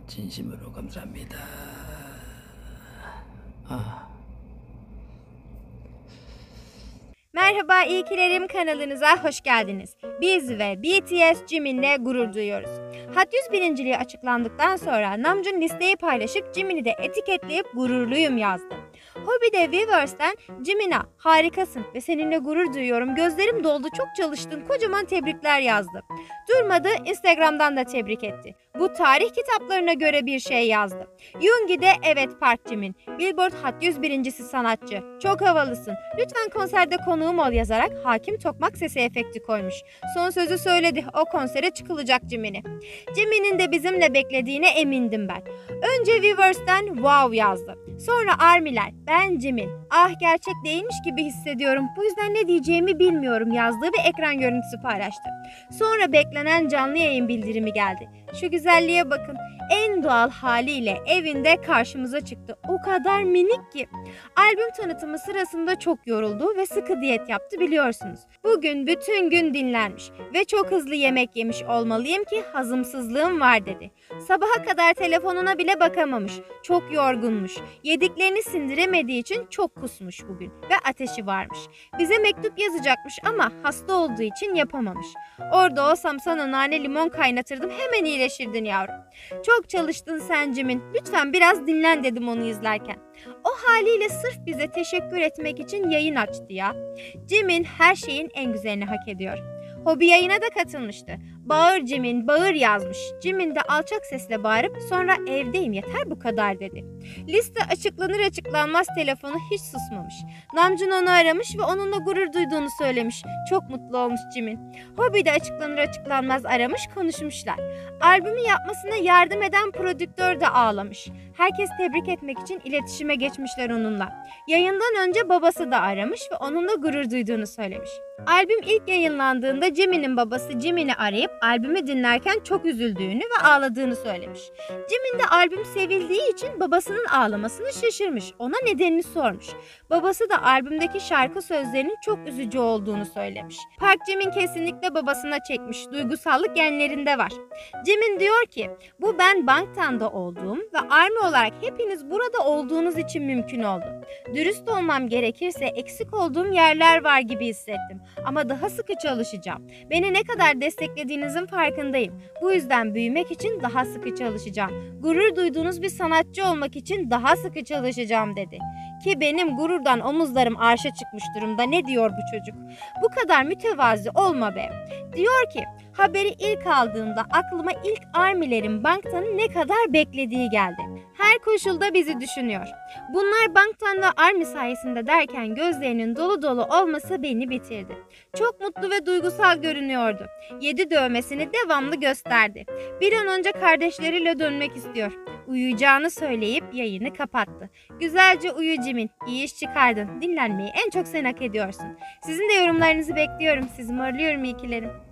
진심으로 감사합니다. 아. Merhaba İyikilerim kanalınıza hoş geldiniz. Biz ve BTS Jimin'le gurur duyuyoruz. Hot 100 birinciliği açıklandıktan sonra Namjoon listeyi paylaşıp Jimin'i de etiketleyip gururluyum yazdı. Hobby'de Weverse'den Jimin'a harikasın ve seninle gurur duyuyorum, gözlerim doldu, çok çalıştın, kocaman tebrikler yazdı. Durmadı, Instagram'dan da tebrik etti. Bu tarih kitaplarına göre bir şey yazdı. Yoongi de evet Park Jimin, Billboard Hot 100 birincisi sanatçı, çok havalısın, lütfen konserde konuğum ol yazarak Hakim Tokmak sesi efekti koymuş. Son sözü söyledi, o konsere çıkılacak Jimin'i. Jimin'in de bizimle beklediğine emindim ben. Önce Weverse'den wow yazdı. Sonra Army'ler, ben Jimin, ah gerçek değilmiş gibi hissediyorum, bu yüzden ne diyeceğimi bilmiyorum yazdığı bir ekran görüntüsü paylaştı. Sonra beklenen canlı yayın bildirimi geldi. Şu güzelliğe bakın, en doğal haliyle evinde karşımıza çıktı. O kadar minik ki. Albüm tanıtımı sırasında çok yoruldu ve sıkı diyet yaptı biliyorsunuz. Bugün bütün gün dinlenmiş ve çok hızlı yemek yemiş olmalıyım ki hazımsızlığım var dedi. Sabaha kadar telefonuna bile bakamamış. Çok yorgunmuş. Yediklerini sindiremediği için çok kusmuş bugün ve ateşi varmış. Bize mektup yazacakmış ama hasta olduğu için yapamamış. Orada olsam sana nane limon kaynatırdım, hemen iyileşirdin yavrum. Çok çalıştın sen Jimin. Lütfen biraz dinlen dedim onu izlerken. O haliyle sırf bize teşekkür etmek için yayın açtı ya. Jimin her şeyin en güzelini hak ediyor. Hobby yayına da katılmıştı. Bağır Jimin, bağır yazmış. Jimin de alçak sesle bağırıp sonra evdeyim yeter bu kadar dedi. Liste açıklanır açıklanmaz telefonu hiç susmamış. Namjoon onu aramış ve onunla gurur duyduğunu söylemiş. Çok mutlu olmuş Jimin. Hobby de açıklanır açıklanmaz aramış, konuşmuşlar. Albümü yapmasına yardım eden prodüktör de ağlamış. Herkes tebrik etmek için iletişime geçmişler onunla. Yayından önce babası da aramış ve onunla gurur duyduğunu söylemiş. Albüm ilk yayınlandığında Jimin'in babası Jimin'i arayıp albümü dinlerken çok üzüldüğünü ve ağladığını söylemiş. Jimin de albüm sevildiği için babasının ağlamasını şaşırmış. Ona nedenini sormuş. Babası da albümdeki şarkı sözlerinin çok üzücü olduğunu söylemiş. Park Jimin kesinlikle babasına çekmiş. Duygusallık genlerinde var. Jimin diyor ki, bu ben Bangtan'da olduğum ve ARMY olarak hepiniz burada olduğunuz için mümkün oldu. Dürüst olmam gerekirse eksik olduğum yerler var gibi hissettim. Ama daha sıkı çalışacağım. Beni ne kadar desteklediğinizin farkındayım. Bu yüzden büyümek için daha sıkı çalışacağım. Gurur duyduğunuz bir sanatçı olmak için daha sıkı çalışacağım dedi. Ki benim gururdan omuzlarım arşa çıkmış durumda. Ne diyor bu çocuk? Bu kadar mütevazi olma be. Diyor ki, haberi ilk aldığımda aklıma ilk ARMY'lerin Bangtan'ı ne kadar beklediği geldi. Her koşulda bizi düşünüyor. Bunlar Bangtan ve ARMY sayesinde derken gözlerinin dolu dolu olması beni bitirdi. Çok mutlu ve duygusal görünüyordu. 7 dövmesini devamlı gösterdi. Bir an önce kardeşleriyle dönmek istiyor. Uyuyacağını söyleyip yayını kapattı. Güzelce uyu Jimin. İyi iş çıkardın. Dinlenmeyi en çok sen hak ediyorsun. Sizin de yorumlarınızı bekliyorum. Sizi morluyorum iyikilerim.